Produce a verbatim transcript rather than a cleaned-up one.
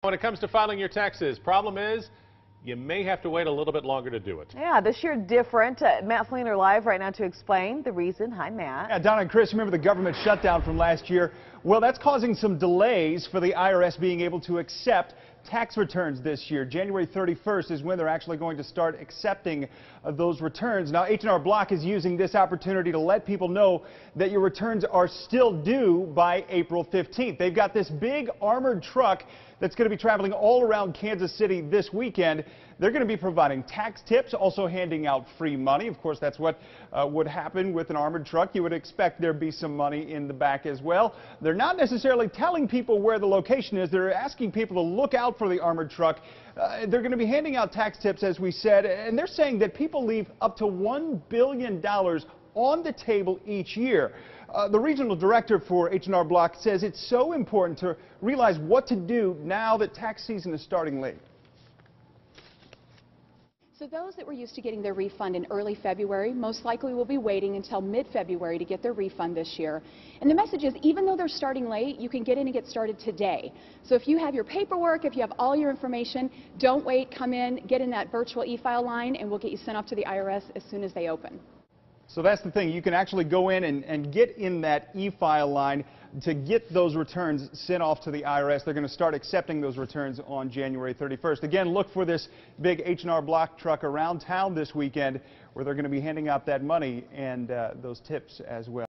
When it comes to filing your taxes, problem is you may have to wait a little bit longer to do it. Yeah, this year different. Uh, Matt Fleener live right now to explain the reason. Hi, Matt. Yeah, Donna and Chris, remember the government shutdown from last year? Well, that's causing some delays for the I R S being able to accept tax returns this year. January thirty-first is when they're actually going to start accepting uh, those returns. Now, H and R Block is using this opportunity to let people know that your returns are still due by April fifteenth. They've got this big armored truck that's going to be traveling all around Kansas City this weekend. They're going to be providing tax tips, also handing out free money. Of course, that's what uh, would happen with an armored truck. You would expect there'd be some money in the back as well. They're not necessarily telling people where the location is. They're asking people to look out for the armored truck. Uh, they're going to be handing out tax tips, as we said, and they're saying that people leave up to one billion dollars on the table each year. Uh, the regional director for H and R Block says it's so important to realize what to do now that tax season is starting late. So those that were used to getting their refund in early February most likely will be waiting until mid-February to get their refund this year. And the message is, even though they're starting late, you can get in and get started today. So if you have your paperwork, if you have all your information, don't wait, come in, get in that virtual e-file line, and we'll get you sent off to the I R S as soon as they open. So that's the thing. You can actually go in and, and get in that e-file line to get those returns sent off to the I R S. They're going to start accepting those returns on January thirty-first. Again, look for this big H and R Block truck around town this weekend where they're going to be handing out that money and uh, those tips as well.